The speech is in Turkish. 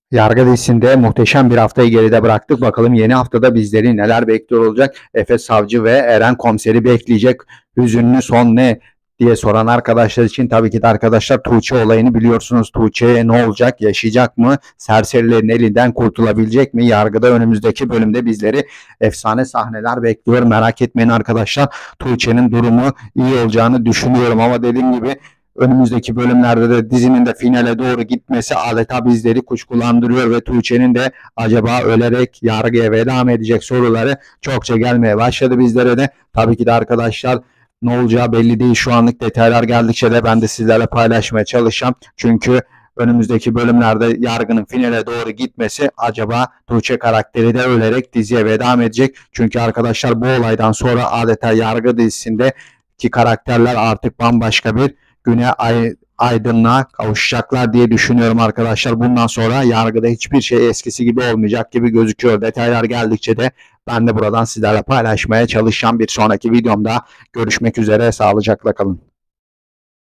Yargı dizisinde muhteşem bir haftayı geride bıraktık. Bakalım yeni haftada bizleri neler bekliyor olacak? Efe Savcı ve Eren Komiser'i bekleyecek. Hüzünlü son ne diye soran arkadaşlar için tabii ki de arkadaşlar Tuğçe olayını biliyorsunuz. Tuğçe ne olacak? Yaşayacak mı? Serserilerin elinden kurtulabilecek mi? Yargıda önümüzdeki bölümde bizleri efsane sahneler bekliyor. Merak etmeyin arkadaşlar. Tuğçe'nin durumu iyi olacağını düşünüyorum ama dediğim gibi önümüzdeki bölümlerde de dizinin de finale doğru gitmesi adeta bizleri kuşkulandırıyor ve Tuğçe'nin de acaba ölerek yargıya veda mı edecek soruları çokça gelmeye başladı bizlere de. Tabii ki de arkadaşlar ne olacağı belli değil. Şu anlık detaylar geldikçe de ben de sizlerle paylaşmaya çalışacağım. Çünkü önümüzdeki bölümlerde yargının finale doğru gitmesi acaba Tuğçe karakteri de ölerek diziye veda mı edecek? Çünkü arkadaşlar bu olaydan sonra adeta yargı dizisinde ki karakterler artık bambaşka bir güne aydınlığa kavuşacaklar diye düşünüyorum arkadaşlar. Bundan sonra yargıda hiçbir şey eskisi gibi olmayacak gibi gözüküyor. Detaylar geldikçe de ben de buradan sizlerle paylaşmaya çalışacağım. Bir sonraki videomda görüşmek üzere. Sağlıcakla kalın.